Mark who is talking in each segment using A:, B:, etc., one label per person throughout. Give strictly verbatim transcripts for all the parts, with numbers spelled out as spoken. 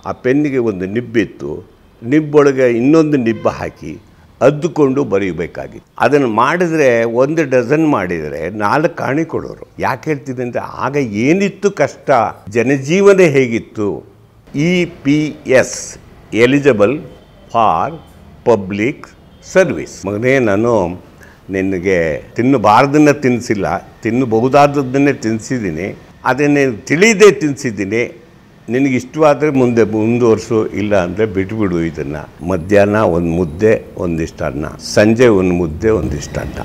A: ಆ ಪೆನ್ನಿಗೆ ಒಂದು ನಿಬ್ಬಿತ್ತು, ನಿಬ್ಬೊಳಗೆ ಇನ್ನೊಂದು ನಿಬ್ಬು ಹಾಕಿ ಅದ್ದುಕೊಂಡು ಬರೀಬೇಕಾಗಿತ್ತು. ಅದನ್ನು ಮಾಡಿದರೆ ಒಂದು ಡಜನ್ ಮಾಡಿದರೆ ನಾಲ್ಕು ಕಾಣಿ ಕೊಡೋರು. ಯಾಕೆ ಹೇಳ್ತಿದ್ದೆ ಅಂದರೆ ಆಗ ಏನಿತ್ತು ಕಷ್ಟ, ಜನಜೀವನ ಹೇಗಿತ್ತು. E P S eligible for public service. ಮಗನೇ, ನಾನು ನಿನಗೆ ತಿನ್ನಬಾರ್ದನ್ನು ತಿನ್ನಿಸಿಲ್ಲ, ತಿನ್ನಬಹುದಾದದ್ದನ್ನೇ ತಿನ್ನಿಸಿದ್ದೀನಿ, ಅದನ್ನೇ ತಿಳಿದೇ ತಿನ್ನಿಸಿದ್ದೀನಿ. ನಿನಗೆ ಇಷ್ಟವಾದರೆ ಮುಂದೆ ಮುಂದುವರಿಸು, ಇಲ್ಲ ಅಂದರೆ ಬಿಟ್ಬಿಡು ಇದನ್ನು. ಮಧ್ಯಾಹ್ನ ಒಂದು ಮುದ್ದೆ ಒಂದಿಷ್ಟು ಅನ್ನ, ಸಂಜೆ ಒಂದು ಮುದ್ದೆ ಒಂದಿಷ್ಟು ಅನ್ನ.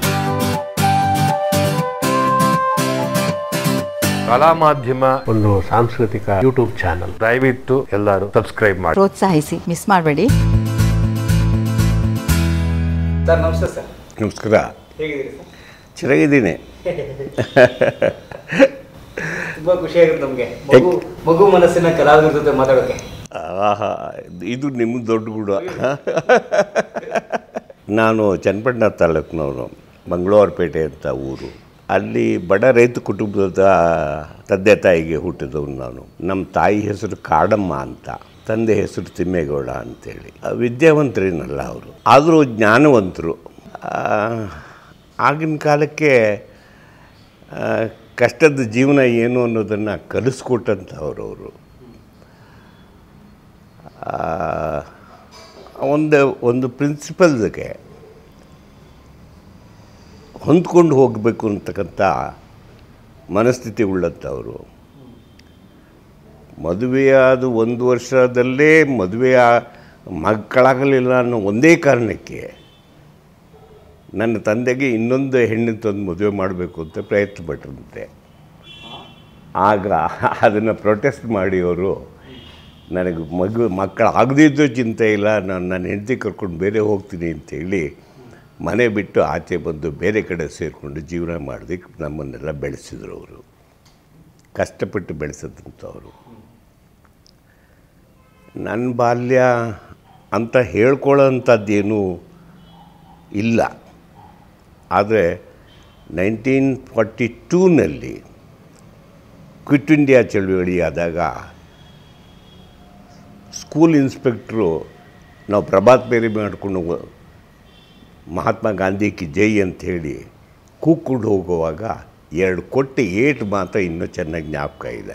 B: ಕಲಾ ಮಾಧ್ಯಮ ಒಂದು ಸಾಂಸ್ಕೃತಿಕ ಯೂಟ್ಯೂಬ್ ಚಾನಲ್, ದಯವಿಟ್ಟು ಎಲ್ಲರೂ ಸಬ್ಸ್ಕ್ರೈಬ್ ಮಾಡಿ,
C: ಪ್ರೋತ್ಸಾಹಿಸಿ, ಮಿಸ್ ಮಾಡಬೇಡಿ.
D: ಸರ್ ನಮಸ್ತೆ. ಸರ್
A: ನಮಸ್ಕಾರ.
D: ಹೇಗಿದ್ದೀರಿ ಸರ್?
A: ಚೆನ್ನಾಗಿದ್ದೀನಿ.
D: ತುಂಬ ಖುಷಿಯಾಗುತ್ತೆ ನಮಗೆ ಮಗು ಮಗು ಮನಸ್ಸಿನ ಕಲಾವಿದರ ಜೊತೆ ಮಾತಾಡೋಕ್ಕೆ.
A: ಆಹಾ, ಇದು ನಿಮ್ಗೆ ದೊಡ್ಡ ಗುಡ. ನಾನು ಚನ್ನಪಟ್ಟಣ ತಾಲೂಕಿನವನು, ಮಂಗಳವಾರಪೇಟೆ ಅಂತ ಊರು. ಅಲ್ಲಿ ಬಡ ರೈತ ಕುಟುಂಬದ ತಂದೆ ತಾಯಿಗೆ ಹುಟ್ಟಿದವನು ನಾನು. ನಮ್ಮ ತಾಯಿ ಹೆಸರು ಕಾಡಮ್ಮ ಅಂತ, ತಂದೆ ಹೆಸರು ತಿಮ್ಮೇಗೌಡ ಅಂತೇಳಿ. ವಿದ್ಯಾವಂತರೇನಲ್ಲ ಅವರು, ಆದರೂ ಜ್ಞಾನವಂತರು. ಆಗಿನ ಕಾಲಕ್ಕೆ ಕಷ್ಟದ ಜೀವನ ಏನು ಅನ್ನೋದನ್ನು ಕಲಿಸ್ಕೊಟ್ಟಂಥವ್ರು ಅವರು. ಒಂದು ಒಂದು ಪ್ರಿನ್ಸಿಪಲ್ಗೆ ಹೊಂದ್ಕೊಂಡು ಹೋಗಬೇಕು ಅಂತಕ್ಕಂಥ ಮನಸ್ಥಿತಿ ಉಳ್ಳಂಥವರು. ಮದುವೆಯಾದ ಒಂದು ವರ್ಷದಲ್ಲೇ ಮದುವೆಯ ಮಕ್ಕಳಾಗಲಿಲ್ಲ ಅನ್ನೋ ಒಂದೇ ಕಾರಣಕ್ಕೆ ನನ್ನ ತಂದೆಗೆ ಇನ್ನೊಂದು ಹೆಣ್ಣು ತಂದು ಮದುವೆ ಮಾಡಬೇಕು ಅಂತ ಪ್ರಯತ್ನ ಪಟ್ಟರಂತೆ. ಆಗ ಅದನ್ನು ಪ್ರೊಟೆಸ್ಟ್ ಮಾಡಿ ಅವರು, ನನಗೆ ಮಗು ಮಕ್ಕಳು ಆಗದಿದ್ದು ಚಿಂತೆ ಇಲ್ಲ, ನಾನು ನನ್ನ ಹೆಂಡತಿ ಕರ್ಕೊಂಡು ಬೇರೆ ಹೋಗ್ತೀನಿ ಅಂತೇಳಿ ಮನೆ ಬಿಟ್ಟು ಆಚೆ ಬಂದು ಬೇರೆ ಕಡೆ ಸೇರಿಕೊಂಡು ಜೀವನ ಮಾಡೋದಕ್ಕೆ ನಮ್ಮನ್ನೆಲ್ಲ ಬೆಳೆಸಿದ್ರು ಅವರು. ಕಷ್ಟಪಟ್ಟು ಬೆಳೆಸಿದಂಥವರು. ನನ್ನ ಬಾಲ್ಯ ಅಂತ ಹೇಳ್ಕೊಳ್ಳೋಂಥದ್ದೇನೂ ಇಲ್ಲ. ಆದರೆ ನೈನ್ಟೀನ್ ಫಾರ್ಟಿ ಟೂನಲ್ಲಿ ಕ್ವಿಟ್ ಇಂಡಿಯಾ ಚಳುವಳಿ ಆದಾಗ ಸ್ಕೂಲ್ ಇನ್ಸ್ಪೆಕ್ಟ್ರು ನಾವು ಪ್ರಭಾತ್ ಬೇರೆ ಮಾಡಿಕೊಂಡು ಮಹಾತ್ಮ ಗಾಂಧಿ ಕಿ ಜೈ ಅಂಥೇಳಿ ಕೂಕ್ಕೊಂಡು ಹೋಗುವಾಗ ಎರಡು ಕೊಟ್ಟೆ ಏಟು ಮಾತ್ರ ಇನ್ನೂ ಚೆನ್ನಾಗಿ ಜ್ಞಾಪಕ ಇದೆ.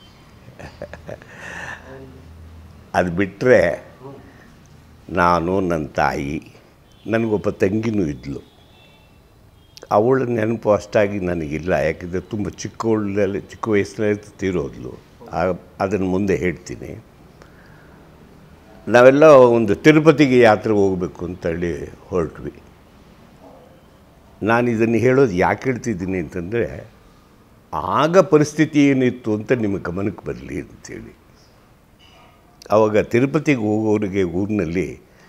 A: ಅದು ಬಿಟ್ಟರೆ ನಾನು, ನನ್ನ ತಾಯಿ, ನನಗೊಬ್ಬ ತಂಗಿನೂ ಇದ್ಲು. ಅವಳ ನೆನಪು ಅಷ್ಟಾಗಿ ನನಗಿಲ್ಲ, ಯಾಕೆಂದರೆ ತುಂಬ ಚಿಕ್ಕವಳಲ್ಲಿ ಚಿಕ್ಕ ವಯಸ್ಸಿನಲ್ಲಿ ತೀರೋದ್ಲು. ಅದನ್ನು ಮುಂದೆ ಹೇಳ್ತೀನಿ. ನಾವೆಲ್ಲ ಒಂದು ತಿರುಪತಿಗೆ ಯಾತ್ರೆ ಹೋಗಬೇಕು ಅಂತೇಳಿ ಹೊರಟ್ವಿ. ನಾನು ಇದನ್ನು ಹೇಳೋದು ಯಾಕೆ ಹೇಳ್ತಿದ್ದೀನಿ ಅಂತಂದರೆ, ಆಗ ಪರಿಸ್ಥಿತಿ ಏನಿತ್ತು ಅಂತ ನಿಮ್ಮ ಗಮನಕ್ಕೆ ಬರಲಿ ಅಂಥೇಳಿ. ಆವಾಗ ತಿರುಪತಿಗೆ ಹೋಗೋರಿಗೆ ಊರಿನಲ್ಲಿ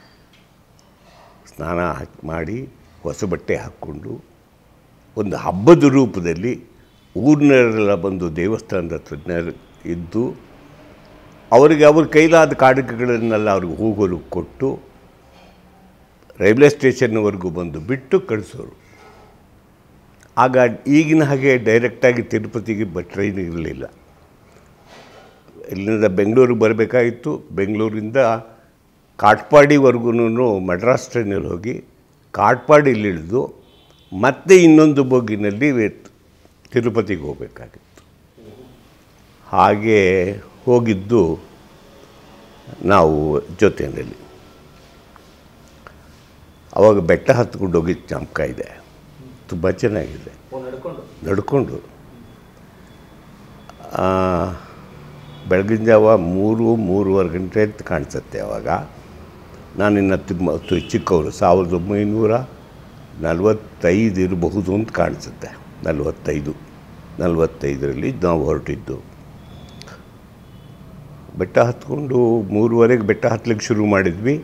A: ಸ್ನಾನ ಹಾಕಿ ಮಾಡಿ ಹೊಸ ಬಟ್ಟೆ ಹಾಕ್ಕೊಂಡು ಒಂದು ಹಬ್ಬದ ರೂಪದಲ್ಲಿ ಊರಿನವರೆಲ್ಲ ಬಂದು ದೇವಸ್ಥಾನದ ಹತ್ರ ಇದ್ದು ಅವರಿಗೆ ಅವ್ರ ಕೈಲಾದ ಕಾಣಿಕೆಗಳನ್ನೆಲ್ಲ ಅವ್ರಿಗೆ ಹೋಗೋರು ಕೊಟ್ಟು ರೈಲ್ವೆ ಸ್ಟೇಷನ್ವರೆಗೂ ಬಂದು ಬಿಟ್ಟು ಕಳಿಸೋರು. ಆಗ ಈಗಿನ ಹಾಗೆ ಡೈರೆಕ್ಟಾಗಿ ತಿರುಪತಿಗೆ ಬ ಟ್ರೈನ್ ಇರಲಿಲ್ಲ. ಇಲ್ಲಿಂದ ಬೆಂಗಳೂರಿಗೆ ಬರಬೇಕಾಗಿತ್ತು. ಬೆಂಗಳೂರಿಂದ ಕಾಟ್ಪಾಡಿವರೆಗೂ ಮಡ್ರಾಸ್ ಟ್ರೈನಲ್ಲಿ ಹೋಗಿ ಕಾಟ್ಪಾಡಿಲಿ ಇಳಿದು ಮತ್ತೆ ಇನ್ನೊಂದು ಬೋಗಿನಲ್ಲಿ ತಿರುಪತಿಗೆ ಹೋಗಬೇಕಾಗಿತ್ತು. ಹಾಗೆ ಹೋಗಿದ್ದು ನಾವು ಜೊತೆಯಲ್ಲಿ. ಆವಾಗ ಬೆಟ್ಟ ಹತ್ಕೊಂಡು ಹೋಗಿದ್ದು ಜ್ಞಾಪಕ ಇದೆ, ತುಂಬ ಚೆನ್ನಾಗಿದೆ. ನಡ್ಕೊಂಡು ಬೆಳಗಿನ ಜಾವ ಮೂರು ಮೂರುವರೆ ಗಂಟೆ ಅಂತ ಕಾಣಿಸುತ್ತೆ. ಆವಾಗ ನಾನಿನ್ನು ತುಂಬ ಚಿಕ್ಕವರು, ಸಾವಿರದ ಒಂಬೈನೂರ ನಲವತ್ತೈದು ಇರಬಹುದು ಅಂತ ಕಾಣಿಸುತ್ತೆ. ನಲವತ್ತೈದು ನಲವತ್ತೈದರಲ್ಲಿ ನಾವು ಹೊರಟಿದ್ದು. ಬೆಟ್ಟ ಹತ್ಕೊಂಡು ಮೂರುವರೆಗೆ ಬೆಟ್ಟ ಹತ್ತಲಿಕ್ಕೆ ಶುರು ಮಾಡಿದ್ವಿ.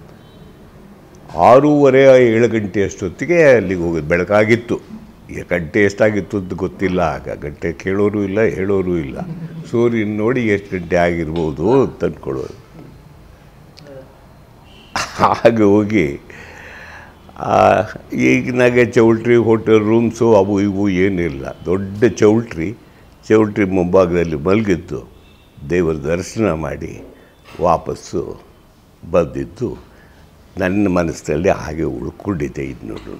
A: ಆರೂವರೆ ಏಳು ಗಂಟೆ ಅಷ್ಟೊತ್ತಿಗೆ ಅಲ್ಲಿಗೆ ಹೋಗೋದು. ಬೆಳಕಾಗಿತ್ತು. ಈಗ ಗಂಟೆ ಎಷ್ಟಾಗಿತ್ತು ಅಂತ ಗೊತ್ತಿಲ್ಲ. ಆಗ ಗಂಟೆ ಕೇಳೋರು ಇಲ್ಲ, ಹೇಳೋರು ಇಲ್ಲ. ಸೂರ್ಯನ ನೋಡಿ ಎಷ್ಟು ಗಂಟೆ ಆಗಿರ್ಬೋದು ಅಂತ ಅಂದ್ಕೊಳ್ಳೋದು. ಹಾಗೆ ಹೋಗಿ ಈಗಿನಾಗೆ ಚೌಲ್ಟ್ರಿ, ಹೋಟೆಲ್ ರೂಮ್ಸು ಅವು ಇವು ಏನಿಲ್ಲ. ದೊಡ್ಡ ಚೌಲ್ಟ್ರಿ ಚೌಲ್ಟ್ರಿ ಮುಂಭಾಗದಲ್ಲಿ ಮಲಗಿದ್ದು ದೇವರ ದರ್ಶನ ಮಾಡಿ ವಾಪಸ್ಸು ಬಂದಿದ್ದು ನನ್ನ ಮನಸ್ಸಲ್ಲಿ ಹಾಗೆ ಉಳ್ಕೊಂಡಿದೆ ಇನ್ನೂ.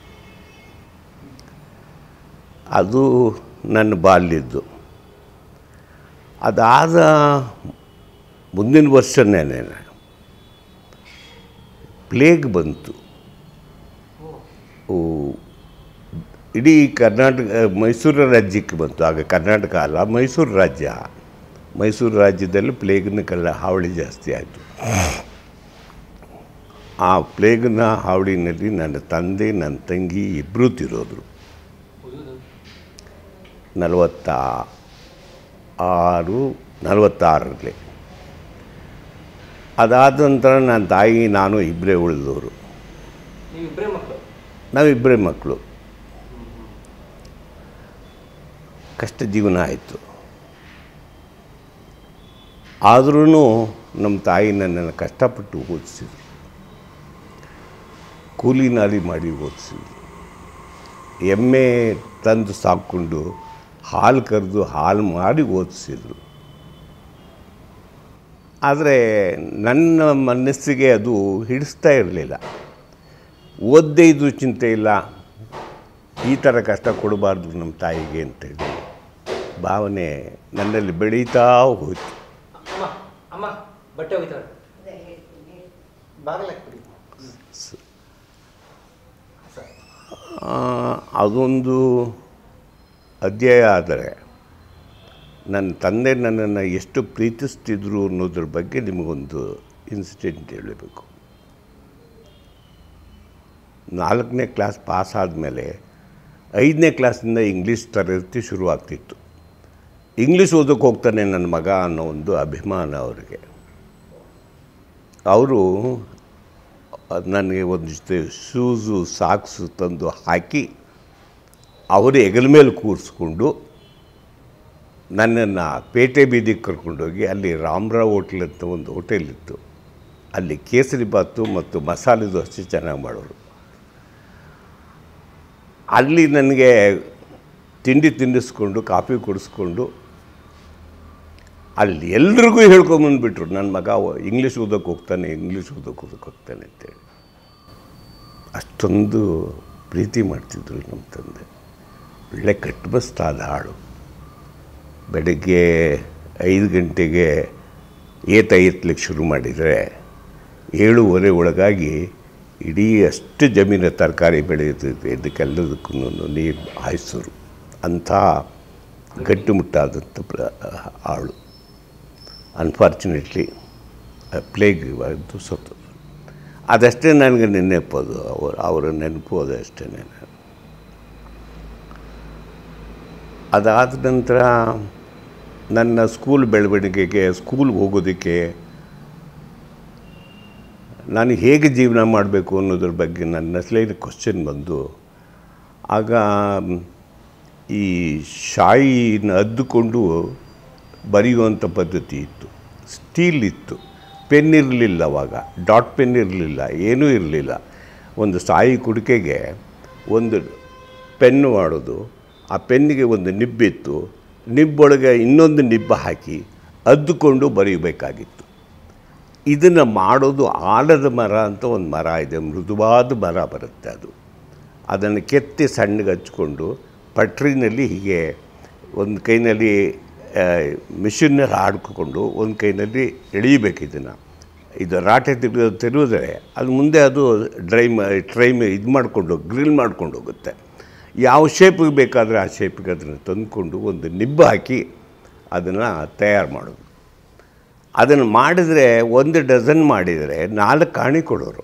A: ಅದು ನನ್ನ ಬಾಲ್ಯದ್ದು. ಅದಾದ ಮುಂದಿನ ವರ್ಷನೇ ಪ್ಲೇಗ್ ಬಂತು. ಇಡೀ ಕರ್ನಾಟಕ ಮೈಸೂರು ರಾಜ್ಯಕ್ಕೆ ಬಂತು. ಆಗ ಕರ್ನಾಟಕ ಅಲ್ಲ, ಮೈಸೂರು ರಾಜ್ಯ. ಮೈಸೂರು ರಾಜ್ಯದಲ್ಲಿ ಪ್ಲೇಗ್ನ ಕಲ್ಲ ಹಾವಳಿ ಜಾಸ್ತಿ ಆಯಿತು. ಆ ಪ್ಲೇಗ್ನ ಹಾವಳಿನಲ್ಲಿ ನನ್ನ ತಂದೆ ನನ್ನ ತಂಗಿ ಇಬ್ಬರೂ ತಿರೋದ್ರು. ನಲವತ್ತ ಆರು ನಲವತ್ತಾರರಲ್ಲಿ. ಅದಾದ ನಂತರ ನನ್ನ ತಾಯಿ ನಾನು ಇಬ್ಬರೇ ಉಳಿದವರು. ನಾವಿಬ್ಬರೇ ಮಕ್ಕಳು. ಕಷ್ಟ ಜೀವನ ಆಯಿತು. ಆದ್ರೂ ನಮ್ಮ ತಾಯಿ ನನ್ನನ್ನು ಕಷ್ಟಪಟ್ಟು ಓದಿಸಿದ್ರು. ಕೂಲಿ ನಾಲಿ ಮಾಡಿ ಓದಿಸಿದ್ರು. ಎಮ್ಮೆ ತಂದು ಸಾಕ್ಕೊಂಡು ಹಾಲು ಕರೆದು ಹಾಲು ಮಾಡಿ ಓದಿಸಿದ್ರು. ಆದರೆ ನನ್ನ ಮನಸ್ಸಿಗೆ ಅದು ಹಿಡಿಸ್ತಾ ಇರಲಿಲ್ಲ. ಓದದೇ ಇದ್ದು ಚಿಂತೆ ಇಲ್ಲ, ಈ ಥರ ಕಷ್ಟ ಕೊಡಬಾರ್ದು ನಮ್ಮ ತಾಯಿಗೆ ಅಂತೇಳಿ ಭಾವನೆ ನನ್ನಲ್ಲಿ ಬೆಳೀತಾ ಹೋಯಿತು. ಅದೊಂದು ಅಧ್ಯಾಯ. ಆದರೆ ನನ್ನ ತಂದೆ ನನ್ನನ್ನು ಎಷ್ಟು ಪ್ರೀತಿಸ್ತಿದ್ರು ಅನ್ನೋದ್ರ ಬಗ್ಗೆ ನಿಮಗೊಂದು ಇನ್ಸಿಡೆಂಟ್ ಹೇಳಬೇಕು. ನಾಲ್ಕನೇ ಕ್ಲಾಸ್ ಪಾಸ್ ಆದಮೇಲೆ ಐದನೇ ಕ್ಲಾಸಿಂದ ಇಂಗ್ಲೀಷ್ ತರಗತಿ ಶುರುವಾಗ್ತಿತ್ತು. ಇಂಗ್ಲೀಷ್ ಓದೋಕ್ಕೆ ಹೋಗ್ತಾನೆ ನನ್ನ ಮಗ ಅನ್ನೋ ಒಂದು ಅಭಿಮಾನ ಅವರಿಗೆ. ಅವರು ನನಗೆ ಒಂದು ಜೊತೆ ಶೂಸು ಸಾಕ್ಸು ತಂದು ಹಾಕಿ ಅವರು ಹೆಗಲ ಮೇಲೆ ಕೂರಿಸ್ಕೊಂಡು ನನ್ನನ್ನು ಪೇಟೆ ಬೀದಿಗೆ ಕರ್ಕೊಂಡೋಗಿ, ಅಲ್ಲಿ ರಾಮರಾವ್ ಹೋಟ್ಲ್ ಅಂತ ಒಂದು ಹೋಟೆಲ್ ಇತ್ತು, ಅಲ್ಲಿ ಕೇಸರಿ ಬಾತು ಮತ್ತು ಮಸಾಲೆ ದೋಸೆ ಚೆನ್ನಾಗಿ ಮಾಡೋರು. ಅಲ್ಲಿ ನನಗೆ ತಿಂಡಿ ತಿನ್ನಿಸ್ಕೊಂಡು ಕಾಫಿ ಕುಡಿಸ್ಕೊಂಡು ಅಲ್ಲಿ ಎಲ್ರಿಗೂ ಹೇಳ್ಕೊಂಬಂದುಬಿಟ್ರು, ನನ್ನ ಮಗ ಇಂಗ್ಲೀಷ್ ಓದೋಕ್ಕೆ ಹೋಗ್ತಾನೆ, ಇಂಗ್ಲೀಷ್ ಓದೋಕ್ಕೆ ಓದೋಕ್ಕೆ ಹೋಗ್ತಾನೆ ಅಂತೇಳಿ. ಅಷ್ಟೊಂದು ಪ್ರೀತಿ ಮಾಡ್ತಿದ್ರು ನಮ್ಮ ತಂದೆ. ಒಳ್ಳೆ ಕಟ್ಟುಮಸ್ತಾದ ಆಳು. ಬೆಳಗ್ಗೆ ಐದು ಗಂಟೆಗೆ ಏತ ಎತ್ತಲಿಕ್ಕೆ ಶುರು ಮಾಡಿದರೆ ಏಳುವರೆ ಒಳಗಾಗಿ ಇಡೀ ಅಷ್ಟು ಜಮೀನು ತರಕಾರಿ ಬೆಳೆಯುತ್ತಿದೆ, ಇದಕ್ಕೆಲ್ಲದಕ್ಕೂ ನೀರು ಹಾಯಿಸೋರು. ಅಂಥ ಗಟ್ಟುಮುಟ್ಟಾದಂಥ ಪ್ರ ಆಳು. ಅನ್ಫಾರ್ಚುನೇಟ್ಲಿ ಪ್ಲೇಗ್ ಅದು ಸತ್ತು. ಅದಷ್ಟೇ ನನಗೆ ನೆನಪೋದು, ಅವರು ಅವರ ನೆನಪು ಅದಷ್ಟೇ. ಅದಾದ ನಂತರ ನನ್ನ ಸ್ಕೂಲ್ ಬೆಳವಣಿಗೆಗೆ, ಸ್ಕೂಲ್ಗೆ ಹೋಗೋದಕ್ಕೆ, ನಾನು ಹೇಗೆ ಜೀವನ ಮಾಡಬೇಕು ಅನ್ನೋದ್ರ ಬಗ್ಗೆ ನನ್ನ ಸ್ಲೈಡ್ ಕ್ವಶನ್ ಬಂದು, ಆಗ ಈ ಶಾಯಿನ ಅದ್ದುಕೊಂಡು ಬರೆಯುವಂಥ ಪದ್ಧತಿ ಇತ್ತು. ಸ್ಟೀಲ್ ಇತ್ತು, ಪೆನ್ ಇರಲಿಲ್ಲ ಅವಾಗ, ಡಾಟ್ ಪೆನ್ ಇರಲಿಲ್ಲ, ಏನೂ ಇರಲಿಲ್ಲ. ಒಂದು ಶಾಯಿ ಕುಡಿಕೆಗೆ ಒಂದು ಪೆನ್ನು ಮಾಡೋದು, ಆ ಪೆನ್ನಿಗೆ ಒಂದು ನಿಬ್ಬಿತ್ತು, ನಿಬ್ಬೊಳಗೆ ಇನ್ನೊಂದು ನಿಬ್ಬ ಹಾಕಿ ಅದ್ದುಕೊಂಡು ಬರೀಬೇಕಾಗಿತ್ತು. ಇದನ್ನು ಮಾಡೋದು ಆಲದ ಮರ ಅಂತ ಒಂದು ಮರ ಇದೆ, ಮೃದುವಾದ ಮರ ಬರುತ್ತೆ ಅದು. ಅದನ್ನು ಕೆತ್ತಿ ಸಣ್ಣಗೆ ಹಚ್ಕೊಂಡು ಪಟ್ರಿನಲ್ಲಿ ಹೀಗೆ ಒಂದು ಕೈನಲ್ಲಿ ಮಿಷಿನ್ನಲ್ಲಿ ಹಾಡ್ಕೊಂಡು ಒಂದು ಕೈನಲ್ಲಿ ಎಳೀಬೇಕು. ಇದನ್ನು ಇದು ರಾಟೆ ತಿರುಗ ತಿರುಗಿದ್ರೆ ಅದು ಮುಂದೆ ಅದು ಡ್ರೈ ಟ್ರೈ ಇದು ಮಾಡಿಕೊಂಡು ಗ್ರಿಲ್ ಮಾಡ್ಕೊಂಡು ಹೋಗುತ್ತೆ. ಯಾವ ಶೇಪಿಗೆ ಬೇಕಾದರೆ ಆ ಶೇಪಿಗೆ ಅದನ್ನು ತಂದುಕೊಂಡು ಒಂದು ನಿಬ್ಬು ಹಾಕಿ ಅದನ್ನು ತಯಾರು ಮಾಡೋದು. ಅದನ್ನು ಮಾಡಿದರೆ ಒಂದು ಡಜನ್ ಮಾಡಿದರೆ ನಾಲ್ಕು ಆಣಿ ಕೊಡೋರು.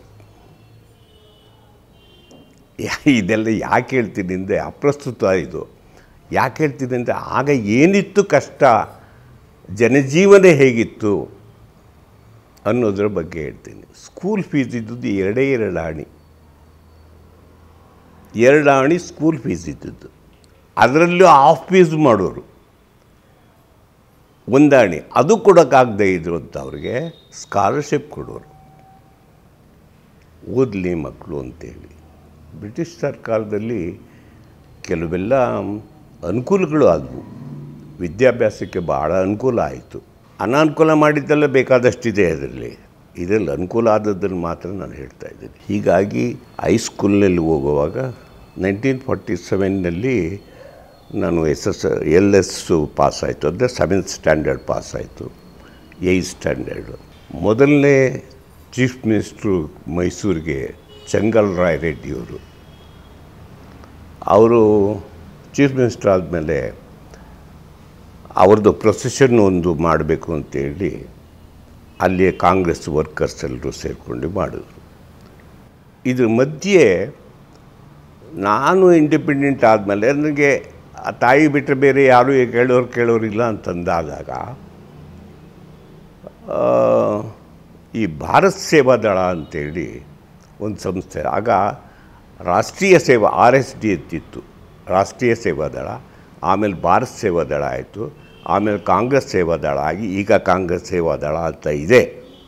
A: ಇದೆಲ್ಲ ಯಾಕೆ ಹೇಳ್ತೀನಿ ಅಂದರೆ, ಅಪ್ರಸ್ತುತ ಇದು. ಯಾಕೆ ಹೇಳ್ತೀನಿ ಅಂದರೆ, ಆಗ ಏನಿತ್ತು ಕಷ್ಟ, ಜನಜೀವನ ಹೇಗಿತ್ತು ಅನ್ನೋದ್ರ ಬಗ್ಗೆ ಹೇಳ್ತೀನಿ. ಸ್ಕೂಲ್ ಫೀಸ್ ಇದ್ದದ್ದು ಎರಡೇ ಎರಡು ಆಣಿ ಎರಡು ಆಣಿ ಸ್ಕೂಲ್ ಫೀಸ್ ಇದ್ದದ್ದು. ಅದರಲ್ಲೂ ಆಫ್ ಫೀಸ್ ಮಾಡೋರು. ಒಂದಾಣಿ ಅದು ಕೊಡೋಕ್ಕಾಗದೇ ಇದ್ರು ಅಂತ ಅವ್ರಿಗೆ ಸ್ಕಾಲರ್ಶಿಪ್ ಕೊಡೋರು, ಓದಲಿ ಮಕ್ಕಳು ಅಂತೇಳಿ. ಬ್ರಿಟಿಷ್ ಸರ್ಕಾರದಲ್ಲಿ ಕೆಲವೆಲ್ಲ ಅನುಕೂಲಗಳು ಆದವು, ವಿದ್ಯಾಭ್ಯಾಸಕ್ಕೆ ಭಾಳ ಅನುಕೂಲ ಆಯಿತು. ಅನಾನುಕೂಲ ಮಾಡಿದ್ದೆಲ್ಲ ಬೇಕಾದಷ್ಟಿದೆ ಅದರಲ್ಲಿ. ಇದರಲ್ಲಿ ಅನುಕೂಲ ಆದದ್ದನ್ನು ಮಾತ್ರ ನಾನು ಹೇಳ್ತಾ ಇದ್ದೀನಿ. ಹೀಗಾಗಿ ಹೈಸ್ಕೂಲ್ನಲ್ಲಿ ಹೋಗುವಾಗ ನೈನ್ಟೀನ್ ಫಾರ್ಟಿ ಸೆವೆನ್ನಲ್ಲಿ ನಾನು S S L S pass ಆಯಿತು, ಅಂದರೆ ಸೆವೆಂತ್ ಸ್ಟ್ಯಾಂಡರ್ಡ್ ಪಾಸ್ ಆಯಿತು. ಏಯ್ತ್ ಸ್ಟ್ಯಾಂಡರ್ಡು ಮೊದಲನೇ ಚೀಫ್ ಮಿನಿಸ್ಟ್ರು ಮೈಸೂರಿಗೆ ಚೆಂಗಲ್ರಾಯ್ ರೆಡ್ಡಿಯವರು. ಅವರು ಚೀಫ್ ಮಿನಿಸ್ಟರ್ ಆದಮೇಲೆ ಅವ್ರದ್ದು ಪ್ರೊಸೆಷನ್ ಒಂದು ಮಾಡಬೇಕು ಅಂತೇಳಿ ಅಲ್ಲಿಯ ಕಾಂಗ್ರೆಸ್ ವರ್ಕರ್ಸ್ ಎಲ್ಲರೂ ಸೇರಿಕೊಂಡು ಮಾಡಿದ್ರು. ಇದ್ರ ಮಧ್ಯೆ ನಾನು ಇಂಡಿಪೆಂಡೆಂಟ್ ಆದಮೇಲೆ ನನಗೆ ತಾಯಿ ಬಿಟ್ಟರೆ ಬೇರೆ ಯಾರೂ ಕೇಳೋರು ಕೇಳೋರಿಲ್ಲ ಅಂತಂದಾದಾಗ ಈ ಭಾರತ್ ಸೇವಾದಳ ಅಂತೇಳಿ ಒಂದು ಸಂಸ್ಥೆ, ಆಗ ರಾಷ್ಟ್ರೀಯ ಸೇವಾ ಆರ್ ಎಸ್ ಡಿ ಅಂತಿತ್ತು, ರಾಷ್ಟ್ರೀಯ ಸೇವಾದಳ, ಆಮೇಲೆ ಭಾರತ್ ಸೇವಾದಳ ಆಯಿತು, ಆಮೇಲೆ ಕಾಂಗ್ರೆಸ್ ಸೇವಾದಳ ಆಗಿ ಈಗ ಕಾಂಗ್ರೆಸ್ ಸೇವಾದಳ ಅಂತ ಇದೆ.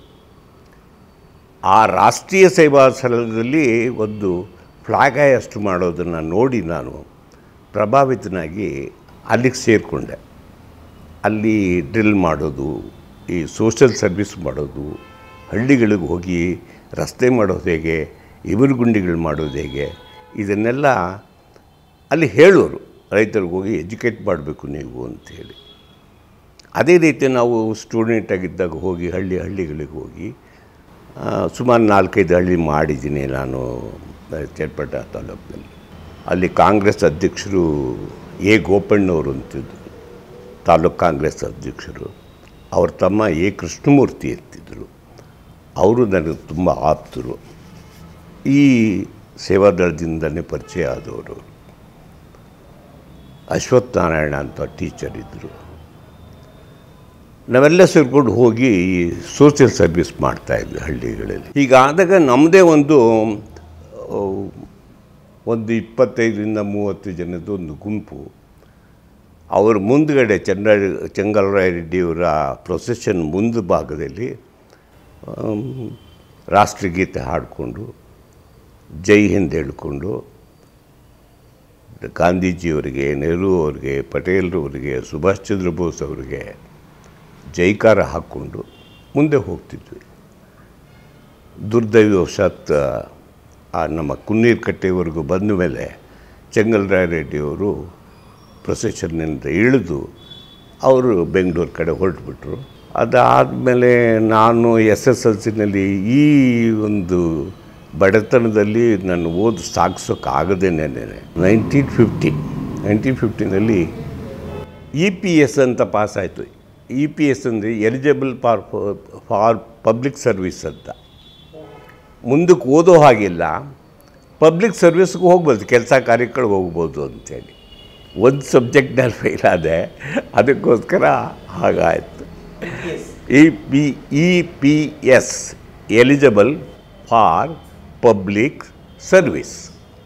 A: ಆ ರಾಷ್ಟ್ರೀಯ ಸೇವಾ ಸ್ಥಳದಲ್ಲಿ ಒಂದು ಫ್ಲಾಗ್ ಹಾಯಸ್ಟ್ ಮಾಡೋದನ್ನು ನೋಡಿ ನಾನು ಪ್ರಭಾವಿತನಾಗಿ ಅಲ್ಲಿಗೆ ಸೇರಿಕೊಂಡೆ. ಅಲ್ಲಿ ಡ್ರಿಲ್ ಮಾಡೋದು, ಈ ಸೋಷಲ್ ಸರ್ವಿಸ್ ಮಾಡೋದು, ಹಳ್ಳಿಗಳಿಗೆ ಹೋಗಿ ರಸ್ತೆ ಮಾಡೋದು ಹೇಗೆ, ಇವರು ಗುಂಡಿಗಳು ಮಾಡೋದು ಹೇಗೆ, ಇದನ್ನೆಲ್ಲ ಅಲ್ಲಿ ಹೇಳೋರು. ರೈತರಿಗೆ ಹೋಗಿ ಎಜುಕೇಟ್ ಮಾಡಬೇಕು ನೀವು ಅಂಥೇಳಿ. ಅದೇ ರೀತಿ ನಾವು ಸ್ಟೂಡೆಂಟಾಗಿದ್ದಾಗ ಹೋಗಿ ಹಳ್ಳಿ ಹಳ್ಳಿಗಳಿಗೆ ಹೋಗಿ ಸುಮಾರು ನಾಲ್ಕೈದು ಹಳ್ಳಿ ಮಾಡಿದ್ದೀನಿ ನಾನು ಚನ್ನಪಟ್ಟಣ ತಾಲೂಕಿನಲ್ಲಿ. ಅಲ್ಲಿ ಕಾಂಗ್ರೆಸ್ ಅಧ್ಯಕ್ಷರು ಎ ಗೋಪಣ್ಣವರು ಅಂತಿದ್ದರು, ತಾಲೂಕು ಕಾಂಗ್ರೆಸ್ ಅಧ್ಯಕ್ಷರು. ಅವ್ರ ತಮ್ಮ ಎ ಕೃಷ್ಣಮೂರ್ತಿ ಅಂತಿದ್ದರು, ಅವರು ನನಗೆ ತುಂಬ ಆಪ್ತರು. ಈ ಸೇವಾದಳದಿಂದಲೇ ಪರಿಚಯ ಆದವರು. ಅಶ್ವತ್ಥ ನಾರಾಯಣ ಅಂತ ಟೀಚರ್ ಇದ್ದರು. ನಾವೆಲ್ಲ ಸೇರಿಕೊಂಡು ಹೋಗಿ ಈ ಸೋಷಿಯಲ್ ಸರ್ವಿಸ್ ಮಾಡ್ತಾಯಿದ್ವಿ ಹಳ್ಳಿಗಳಲ್ಲಿ. ಹೀಗಾದಾಗ ನಮ್ಮದೇ ಒಂದು ಒಂದು ಇಪ್ಪತ್ತೈದರಿಂದ ಮೂವತ್ತು ಜನದ ಒಂದು ಗುಂಪು. ಅವ್ರ ಮುಂದುಗಡೆ ಚಂದ್ರ ಚೆಂಗಲ್ರಾಯ ರೆಡ್ಡಿಯವರ ಪ್ರೊಸೆಷನ್ ಮುಂದೆ ಭಾಗದಲ್ಲಿ ರಾಷ್ಟ್ರಗೀತೆ ಹಾಡಿಕೊಂಡು, ಜೈ ಹಿಂದ್ ಹೇಳಿಕೊಂಡು, ಗಾಂಧೀಜಿಯವರಿಗೆ, ನೆಹರು ಅವರಿಗೆ, ಪಟೇಲ್ರವರಿಗೆ, ಸುಭಾಷ್ ಚಂದ್ರ ಬೋಸ್ ಅವರಿಗೆ ಜೈಕಾರ ಹಾಕ್ಕೊಂಡು ಮುಂದೆ ಹೋಗ್ತಿದ್ವಿ. ದುರ್ದೈವವಶಾತ್ ಆ ನಮ್ಮ ಕುನ್ನೀರು ಕಟ್ಟೆವರೆಗೂ ಬಂದ ಮೇಲೆ ಚೆಂಗಲ್ರಾಯ ರೆಡ್ಡಿಯವರು ಪ್ರೊಸೆಷನ್ನಿಂದ ಇಳಿದು ಅವರು ಬೆಂಗಳೂರು ಕಡೆ ಹೊರಟುಬಿಟ್ರು. ಅದಾದಮೇಲೆ ನಾನು ಎಸ್ ಎಸ್ ಎಲ್ ಸಿನಲ್ಲಿ ಈ ಒಂದು ಬಡತನದಲ್ಲಿ ನಾನು ಓದು ಸಾಗಿಸೋಕ್ಕಾಗದೇನೆ ನೈನ್ಟೀನ್ ಫಿಫ್ಟಿ ನೈನ್ಟೀನ್ ಫಿಫ್ಟಿನಲ್ಲಿ ಇ ಪಿ ಎಸ್ ಅಂತ ಪಾಸ್ ಆಯಿತು. ಇ ಪಿ ಎಸ್ ಅಂದರೆ eligible for for public service ಅಂತ. ಮುಂದಕ್ಕೆ ಓದೋ ಹಾಗಿಲ್ಲ, ಪಬ್ಲಿಕ್ ಸರ್ವಿಸ್ಗೆ ಹೋಗ್ಬೋದು, ಕೆಲಸ ಕಾರ್ಯಗಳಿಗೆ ಹೋಗ್ಬೋದು ಅಂಥೇಳಿ. ಒಂದು ಸಬ್ಜೆಕ್ಟ್ನಲ್ಲಿ ಫೇಲ್ ಆದೆ, ಅದಕ್ಕೋಸ್ಕರ ಹಾಗಾಯಿತು. E P E P S eligible for public service.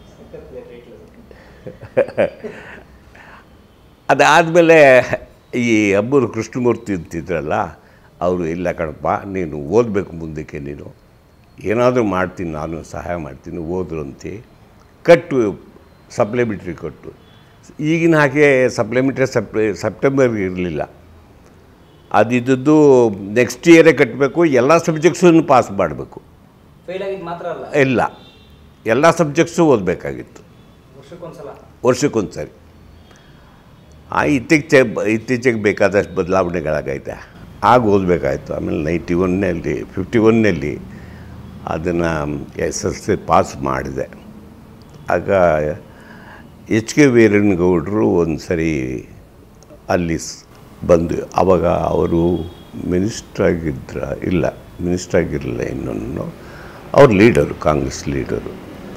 A: ಅದಾದಮೇಲೆ ಈ ಅಬ್ಬರು ಕೃಷ್ಣಮೂರ್ತಿ ಅಂತಿದ್ರಲ್ಲ, ಅವರು ಇಲ್ಲ ಕಣಪ್ಪ, ನೀನು ಓದಬೇಕು ಮುಂದಕ್ಕೆ, ನೀನು ಏನಾದರೂ ಮಾಡ್ತೀನಿ, ನಾನು ಸಹಾಯ ಮಾಡ್ತೀನಿ, ಓದ್ರು ಅಂತೆ. ಕಟ್ಟು ಸಪ್ಲಿಮೆಂಟ್ರಿ ಕಟ್ಟು. ಈಗಿನ ಹಾಗೆ ಸಪ್ಲಿಮೆಂಟ್ರಿ ಸಪ್ ಸೆಪ್ಟೆಂಬರ್ಗೆ ಇರಲಿಲ್ಲ, ಅದಿದ್ದು ನೆಕ್ಸ್ಟ್ ಇಯರೇ ಕಟ್ಟಬೇಕು. ಎಲ್ಲ ಸಬ್ಜೆಕ್ಟ್ಸನ್ನು ಪಾಸ್ ಮಾಡಬೇಕು, ಇಲ್ಲ ಎಲ್ಲ ಸಬ್ಜೆಕ್ಟ್ಸು ಓದಬೇಕಾಗಿತ್ತು ವರ್ಷಕ್ಕೊಂದು ಸರಿ. ಆ ಇತ್ತೀಚೆ ಇತ್ತೀಚೆಗೆ ಬೇಕಾದಷ್ಟು ಬದಲಾವಣೆಗಳಾಗೈತೆ, ಆಗ ಓದಬೇಕಾಯ್ತು. ಆಮೇಲೆ ನೈಂಟಿ ಒನ್ನಲ್ಲಿ ಫಿಫ್ಟಿ ಒನ್ನಲ್ಲಿ ಅದನ್ನು ಎಸ್ ಎಸ್ ಸಿ ಪಾಸ್ ಮಾಡಿದೆ. ಆಗ ಎಚ್ ಕೆ ವೀರಣ್ಣಗೌಡರು ಒಂದು ಸರಿ ಅಲ್ಲಿ ಬಂದು, ಆವಾಗ ಅವರು ಮಿನಿಸ್ಟ್ರಾಗಿದ್ದ ಇಲ್ಲ ಮಿನಿಸ್ಟ್ರಾಗಿರಲಿಲ್ಲ ಇನ್ನೊಂದು, ಅವ್ರ ಲೀಡರು, ಕಾಂಗ್ರೆಸ್ ಲೀಡರು.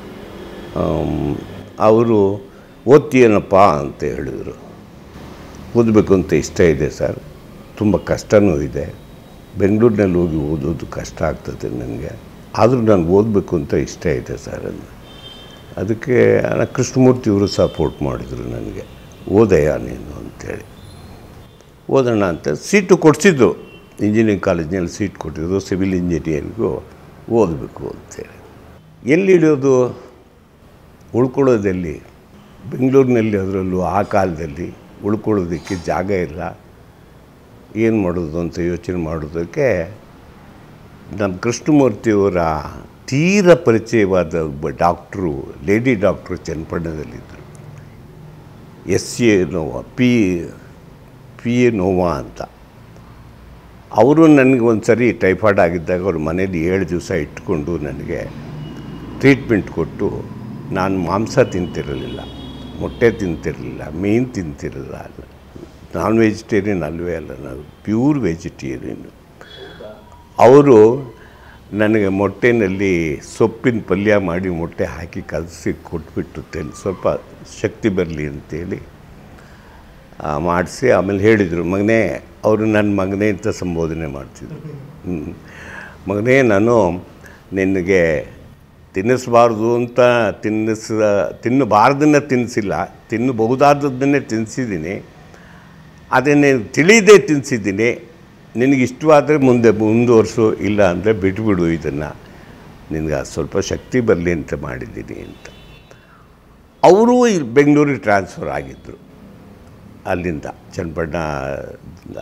A: ಅವರು ಓದ್ತೀಯನಪ್ಪ ಅಂತ ಹೇಳಿದರು. ಓದಬೇಕು ಅಂತ ಇಷ್ಟ ಇದೆ ಸರ್, ತುಂಬ ಕಷ್ಟವೂ ಇದೆ, ಬೆಂಗಳೂರಿನಲ್ಲಿ ಹೋಗಿ ಓದೋದು ಕಷ್ಟ ಆಗ್ತದೆ ನನಗೆ, ಆದರೂ ನಾನು ಓದಬೇಕು ಅಂತ ಇಷ್ಟ ಇದೆ ಸರ್ ಅಂದ. ಅದಕ್ಕೆ ಕೃಷ್ಣಮೂರ್ತಿಯವರು ಸಪೋರ್ಟ್ ಮಾಡಿದರು ನನಗೆ, ಓದಯ್ಯ ನೀನು ಅಂಥೇಳಿ. ಓದೋಣ ಅಂತ ಸೀಟು ಕೊಡಿಸಿದ್ರು, ಇಂಜಿನಿಯರಿಂಗ್ ಕಾಲೇಜಿನಲ್ಲಿ ಸೀಟ್ ಕೊಟ್ಟಿದ್ರು, ಸಿವಿಲ್ ಇಂಜಿನಿಯರಿಂಗು ಓದಬೇಕು ಅಂಥೇಳಿ. ಎಲ್ಲಿ ಇಳಿಯೋದು, ಉಳ್ಕೊಳ್ಳೋದೆಲ್ಲಿ? ಬೆಂಗಳೂರಿನಲ್ಲಿ, ಅದರಲ್ಲೂ ಆ ಕಾಲದಲ್ಲಿ ಉಳ್ಕೊಳ್ಳೋದಕ್ಕೆ ಜಾಗ ಇಲ್ಲ. ಏನು ಮಾಡೋದು ಅಂತ ಯೋಚನೆ ಮಾಡೋದಕ್ಕೆ ನಮ್ಮ ಕೃಷ್ಣಮೂರ್ತಿಯವರ ತೀರ ಪರಿಚಯವಾದ ಒಬ್ಬ ಡಾಕ್ಟ್ರು, ಲೇಡಿ ಡಾಕ್ಟ್ರು ಚನ್ನಪಟ್ಟಣದಲ್ಲಿದ್ದರು. ಎಸ್ ಎ ನೋವಾ ಪಿ ಪಿ ಎ ನೋವಾ ಅಂತ. ಅವರು ನನಗೆ ಒಂದು ಸರಿ ಟೈಫಾಯ್ಡ್ ಆಗಿದ್ದಾಗ ಅವ್ರ ಮನೇಲಿ ಏಳು ದಿವಸ ಇಟ್ಕೊಂಡು ನನಗೆ ಟ್ರೀಟ್ಮೆಂಟ್ ಕೊಟ್ಟು, ನಾನು ಮಾಂಸ ತಿಂತಿರಲಿಲ್ಲ, ಮೊಟ್ಟೆ ತಿಂತಿರಲಿಲ್ಲ, ಮೀನು ತಿಂತಿರಲಿಲ್ಲ, ನಾನ್ ವೆಜಿಟೇರಿಯನ್ ಅಲ್ವೇ ಅಲ್ಲ, ನಾನು ಪ್ಯೂರ್ ವೆಜಿಟೇರಿಯನ್. ಅವರು ನನಗೆ ಮೊಟ್ಟೆನಲ್ಲಿ ಸೊಪ್ಪಿನ ಪಲ್ಯ ಮಾಡಿ ಮೊಟ್ಟೆ ಹಾಕಿ ಕಲಸಿ ಕೊಟ್ಬಿಟ್ಟು ತೆಲ್ ಸ್ವಲ್ಪ ಶಕ್ತಿ ಬರಲಿ ಅಂತೇಳಿ ಮಾಡಿಸಿ ಆಮೇಲೆ ಹೇಳಿದರು, ಮಗನೇ, ಅವರು ನನ್ನ ಮಗನೇ ಅಂತ ಸಂಬೋಧನೆ ಮಾಡ್ತಿದ್ರು. ಮಗನೇ, ನಾನು ನಿನಗೆ ತಿನ್ನಿಸಬಾರ್ದು ಅಂತ ತಿನ್ನಿಸ ತಿನ್ನಬಾರ್ದನ್ನು ತಿನ್ನಿಸಿಲ್ಲ, ತಿನ್ನಬಹುದಾದದ್ದನ್ನೇ ತಿನ್ನಿಸಿದ್ದೀನಿ, ಅದನ್ನೇ ತಿಳಿದೇ ತಿನ್ನಿಸಿದ್ದೀನಿ. ನಿನಗೆ ಇಷ್ಟವಾದರೆ ಮುಂದೆ ಮುಂದುವರಿಸು, ಇಲ್ಲ ಅಂದರೆ ಬಿಟ್ಬಿಡು, ಇದನ್ನು ನಿನಗೆ ಸ್ವಲ್ಪ ಶಕ್ತಿ ಬರಲಿ ಅಂತ ಮಾಡಿದ್ದೀನಿ ಅಂತ. ಅವರು ಬೆಂಗಳೂರಿಗೆ ಟ್ರಾನ್ಸ್ಫರ್ ಆಗಿದ್ದರು, ಅಲ್ಲಿಂದ ಚನ್ನಪಟ್ಟಣದಿಂದ.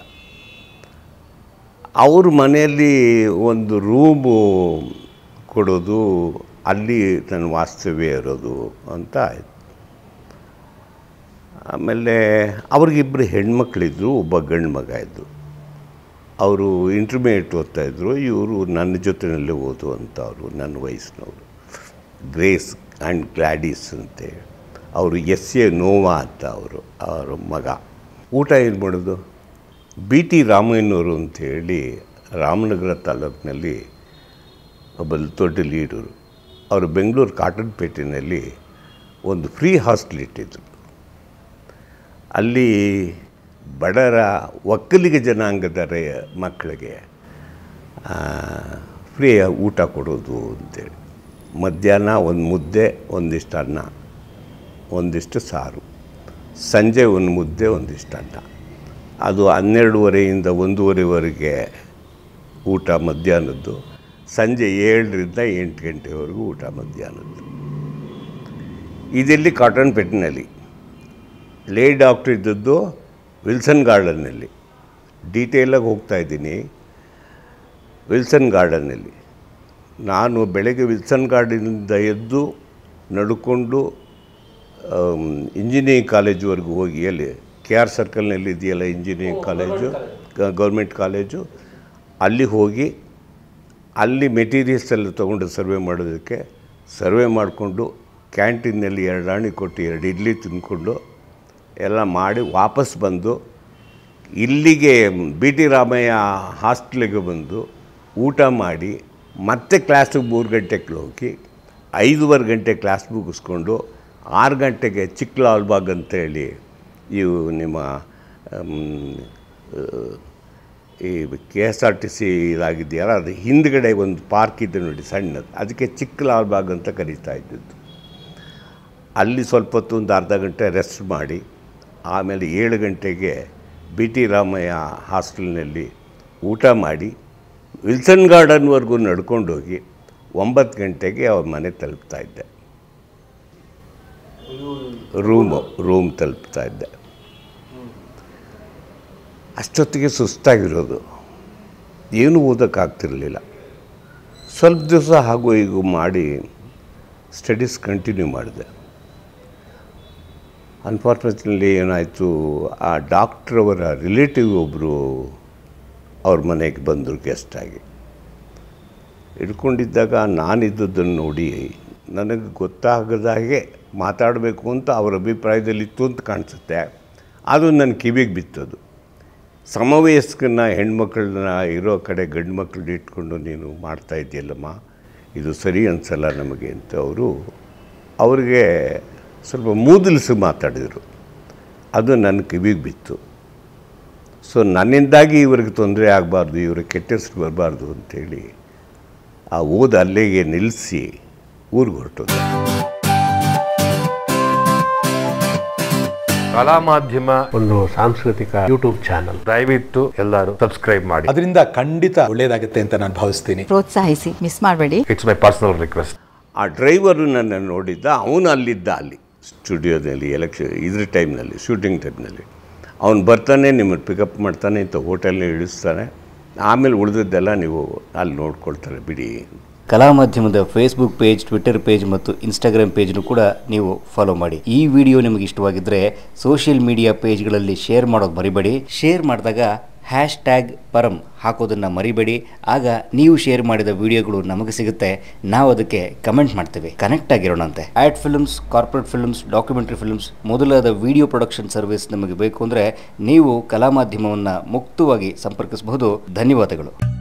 A: ಅವ್ರ ಮನೆಯಲ್ಲಿ ಒಂದು ರೂಮು ಕೊಡೋದು, ಅಲ್ಲಿ ನನ್ನ ವಾಸ್ತವ್ಯ ಇರೋದು ಅಂತ ಆಯಿತು. ಆಮೇಲೆ ಅವ್ರಿಗಿಬ್ಬರು ಹೆಣ್ಮಕ್ಳಿದ್ರು, ಒಬ್ಬ ಗಂಡು ಮಗ ಇದ್ದರು. ಅವರು ಇಂಟರ್ಮೀಡಿಯೇಟ್ ಓದ್ತಾಯಿದ್ರು, ಇವರು ನನ್ನ ಜೊತೆಯಲ್ಲೇ ಓದುವಂಥವ್ರು, ನನ್ನ ವಯಸ್ಸಿನವರು. ಗ್ರೇಸ್ ಆ್ಯಂಡ್ ಗ್ಲಾಡಿಸ್ ಅಂತೇಳಿ. ಅವರು ಎಸ್ ಎ ನೋವಾ ಅಂತ ಅವರು ಅವರ ಮಗ. ಊಟ ಏನು ಮಾಡೋದು? ಬಿ ಟಿ ರಾಮಯ್ಯನವರು ಅಂಥೇಳಿ ರಾಮನಗರ ತಾಲೂಕಿನಲ್ಲಿ ಒಬ್ಬ ದೊಡ್ಡ ಲೀಡರು. ಅವರು ಬೆಂಗಳೂರು ಕಾಟನ್ ಪೇಟೆಯಲ್ಲಿ ಒಂದು ಫ್ರೀ ಹಾಸ್ಟೆಲ್ ಇಟ್ಟಿದ್ದರು. ಅಲ್ಲಿ ಬಡರ ಒಕ್ಕಲಿಗ ಜನಾಂಗದ ಮಕ್ಕಳಿಗೆ ಫ್ರೀ ಊಟ ಕೊಡೋದು ಅಂತೇಳಿ. ಮಧ್ಯಾಹ್ನ ಒಂದು ಮುದ್ದೆ, ಒಂದಿಷ್ಟು ಅನ್ನ, ಒಂದಿಷ್ಟು ಸಾರು. ಸಂಜೆ ಒಂದು ಮುದ್ದೆ, ಒಂದಿಷ್ಟು ಅನ್ನ. ಅದು ಹನ್ನೆರಡುವರೆಯಿಂದ ಒಂದೂವರೆವರೆಗೆ ಊಟ ಮಧ್ಯಾಹ್ನದ್ದು. ಸಂಜೆ ಏಳರಿಂದ ಎಂಟು ಗಂಟೆವರೆಗೂ ಊಟ ಮಧ್ಯಾಹ್ನದ್ದು. ಇದೆಲ್ಲಿ ಕಾಟನ್ ಪೇಟೆನಲ್ಲಿ. ಲೇ ಡಾಕ್ಟ್ರ್ ಇದ್ದದ್ದು ವಿಲ್ಸನ್ ಗಾರ್ಡನ್ನಲ್ಲಿ. ಡೀಟೇಲಾಗಿ ಹೋಗ್ತಾಯಿದ್ದೀನಿ. ವಿಲ್ಸನ್ ಗಾರ್ಡನ್ನಲ್ಲಿ ನಾನು ಬೆಳಗ್ಗೆ ವಿಲ್ಸನ್ ಗಾರ್ಡನಿಂದ ಎದ್ದು ನಡ್ಕೊಂಡು ಇಂಜಿನಿಯರಿಂಗ್ ಕಾಲೇಜುವರೆಗೂ ಹೋಗಿ, ಅಲ್ಲಿ ಕೆ ಆರ್ ಸರ್ಕಲ್ನಲ್ಲಿ ಇದೆಯಲ್ಲ ಇಂಜಿನಿಯರಿಂಗ್ ಕಾಲೇಜು, ಗೌರ್ಮೆಂಟ್ ಕಾಲೇಜು, ಅಲ್ಲಿ ಹೋಗಿ ಅಲ್ಲಿ ಮೆಟೀರಿಯಲ್ಸ್ ಎಲ್ಲ ತೊಗೊಂಡು ಸರ್ವೆ ಮಾಡೋದಕ್ಕೆ ಸರ್ವೆ ಮಾಡಿಕೊಂಡು ಕ್ಯಾಂಟೀನಲ್ಲಿ ಎರಡು ಆಣಿ ಕೊಟ್ಟು ಎರಡು ಇಡ್ಲಿ ತಿಂದ್ಕೊಂಡು ಎಲ್ಲ ಮಾಡಿ ವಾಪಸ್ ಬಂದು ಇಲ್ಲಿಗೆ ಬಿ ಟಿ ರಾಮಯ್ಯ ಹಾಸ್ಟೆಲಿಗೆ ಬಂದು ಊಟ ಮಾಡಿ ಮತ್ತೆ ಕ್ಲಾಸಿಗೆ ಮೂರು ಗಂಟೆಗೆ ಹೋಗಿ ಐದೂವರೆ ಗಂಟೆ ಕ್ಲಾಸ್ ಮುಗಿಸ್ಕೊಂಡು ಆರು ಗಂಟೆಗೆ ಚಿಕ್ಕ ಲಾಲ್ಬಾಗ್ ಅಂತೇಳಿ ಇವು ನಿಮ್ಮ ಈ K S R T C ಇದಾಗಿದೆಯಲ್ಲ, ಅದು ಹಿಂದ್ಗಡೆ ಒಂದು ಪಾರ್ಕ್ ಇದೆ ನೋಡಿ ಸಣ್ಣದು, ಅದಕ್ಕೆ ಚಿಕ್ಕ ಲಾಲ್ಬಾಗ್ ಅಂತ ಕರೀತಾ ಇದ್ದದ್ದು. ಅಲ್ಲಿ ಸ್ವಲ್ಪ ಹೊತ್ತು ಒಂದು ಅರ್ಧ ಗಂಟೆ ರೆಸ್ಟ್ ಮಾಡಿ ಆಮೇಲೆ ಏಳು ಗಂಟೆಗೆ ಬಿ ಟಿ ರಾಮಯ್ಯ ಹಾಸ್ಟೆಲ್ನಲ್ಲಿ ಊಟ ಮಾಡಿ ವಿಲ್ಸನ್ ಗಾರ್ಡನ್ವರೆಗೂ ನಡ್ಕೊಂಡೋಗಿ ಒಂಬತ್ತು ಗಂಟೆಗೆ ಅವ್ರ ಮನೆ ತಲುಪ್ತಾ ಇದ್ದೆ. ರೂಮು ರೂಮ್ ತಲುಪ್ತಾ ಇದ್ದೆ. ಅಷ್ಟೊತ್ತಿಗೆ ಸುಸ್ತಾಗಿರೋದು, ಏನೂ ಓದೋಕ್ಕಾಗ್ತಿರಲಿಲ್ಲ. ಸ್ವಲ್ಪ ದಿವಸ ಹಾಗೂ ಹೀಗೂ ಮಾಡಿ ಸ್ಟಡೀಸ್ ಕಂಟಿನ್ಯೂ ಮಾಡಿದೆ. ಅನ್ಫಾರ್ಚುನೇಟ್ಲಿ ಏನಾಯಿತು, ಆ ಡಾಕ್ಟ್ರವರ ರಿಲೇಟಿವ್ ಒಬ್ಬರು ಅವ್ರ ಮನೆಗೆ ಬಂದರು ಗೆಸ್ಟಾಗಿ. ಇಟ್ಕೊಂಡಿದ್ದಾಗ ನಾನಿದ್ದದ್ದನ್ನು ನೋಡಿ ನನಗೆ ಗೊತ್ತಾಗದಾಗೆ ಮಾತಾಡಬೇಕು ಅಂತ ಅವ್ರ ಅಭಿಪ್ರಾಯದಲ್ಲಿತ್ತು ಅಂತ ಕಾಣಿಸುತ್ತೆ. ಅದು ನನ್ನ ಕಿವಿಗೆ ಬಿತ್ತದು. ಸಮವಯಸ್ಕನ ಹೆಣ್ಮಕ್ಳನ್ನ ಇರೋ ಕಡೆ ಗಂಡು ಮಕ್ಕಳನ್ನ ಇಟ್ಕೊಂಡು ನೀನು ಮಾಡ್ತಾ ಇದೆಯಲ್ಲಮ್ಮ, ಇದು ಸರಿ ಅನಿಸಲ್ಲ ನಮಗೆ ಅಂತ ಅವರು ಅವ್ರಿಗೆ ಸ್ವಲ್ಪ ಮೂದಲಿಸಿ ಮಾತಾಡಿದರು. ಅದು ನನ್ನ ಕಿವಿಗೆ ಬಿತ್ತು. ಸೊ ನನ್ನಿಂದಾಗಿ ಇವ್ರಿಗೆ ತೊಂದರೆ ಆಗಬಾರ್ದು, ಇವ್ರಿಗೆ ಕೆಟ್ಟ ಹೆಸರು ಬರಬಾರ್ದು ಅಂಥೇಳಿ ಆ ಓದು ಅಲ್ಲಿಗೆ ನಿಲ್ಲಿಸಿ ಊರಿಗೆ ಹೊರಟೋದು.
B: ಕಲಾ ಮಾಧ್ಯಮ ಒಂದು ಸಾಂಸ್ಕೃತಿಕ ಯೂಟ್ಯೂಬ್ ಚಾನಲ್, ದಯವಿಟ್ಟು ಎಲ್ಲರೂ ಸಬ್ಸ್ಕ್ರೈಬ್ ಮಾಡಿ.
C: ಅದರಿಂದ ಖಂಡಿತ ಒಳ್ಳೆಯದಾಗುತ್ತೆ ಅಂತ ನಾನು ಭಾವಿಸ್ತೀನಿ.
E: ಪ್ರೋತ್ಸಾಹಿಸಿ, ಮಿಸ್ ಮಾಡಬೇಡಿ.
B: It's my personal request.
A: ಆ ಡ್ರೈವರು ನನ್ನ ನೋಡಿದ್ದ, ಅವನು ಅಲ್ಲಿದ್ದ, ಅಲ್ಲಿ ಸ್ಟುಡಿಯೋದಲ್ಲಿ ಎಲೆಕ್ಷನ್ ಇದ್ರ ಟೈಮ್ನಲ್ಲಿ, ಶೂಟಿಂಗ್ ಟೈಮ್ನಲ್ಲಿ. ಅವ್ನು ಬರ್ತಾನೆ ನಿಮ್ಮನ್ನು ಪಿಕಪ್ ಮಾಡ್ತಾನೆ ಇಂಥ ಹೋಟೆಲ್ನ ಇಳಿಸ್ತಾನೆ, ಆಮೇಲೆ ಉಳಿದದ್ದೆಲ್ಲ ನೀವು ಅಲ್ಲಿ ನೋಡ್ಕೊಳ್ತಾರೆ ಬಿಡಿ.
E: ಕಲಾ ಮಾಧ್ಯಮದ ಫೇಸ್ಬುಕ್ ಪೇಜ್, ಟ್ವಿಟರ್ ಪೇಜ್ ಮತ್ತು ಇನ್ಸ್ಟಾಗ್ರಾಮ್ ಪೇಜ್ನು ಕೂಡ ನೀವು ಫಾಲೋ ಮಾಡಿ. ಈ ವಿಡಿಯೋ ನಿಮಗೆ ಇಷ್ಟವಾಗಿದ್ದರೆ ಸೋಷಿಯಲ್ ಮೀಡಿಯಾ ಪೇಜ್ಗಳಲ್ಲಿ ಶೇರ್ ಮಾಡೋದು ಮರಿಬೇಡಿ. ಶೇರ್ ಮಾಡಿದಾಗ ಹ್ಯಾಶ್ ಟ್ಯಾಗ್ ಪರಂ ಹಾಕೋದನ್ನು ಮರಿಬೇಡಿ. ಆಗ ನೀವು ಶೇರ್ ಮಾಡಿದ ವಿಡಿಯೋಗಳು ನಮಗೆ ಸಿಗುತ್ತೆ, ನಾವು ಅದಕ್ಕೆ ಕಮೆಂಟ್ ಮಾಡ್ತೇವೆ. ಕನೆಕ್ಟ್ ಆಗಿರೋಣಂತೆ. Ad films, corporate films, documentary films ಮೊದಲಾದ ವಿಡಿಯೋ ಪ್ರೊಡಕ್ಷನ್ ಸರ್ವಿಸ್ ನಮಗೆ ಬೇಕು ಅಂದರೆ ನೀವು ಕಲಾ ಮಾಧ್ಯಮವನ್ನು ಮುಕ್ತವಾಗಿ ಸಂಪರ್ಕಿಸಬಹುದು. ಧನ್ಯವಾದಗಳು.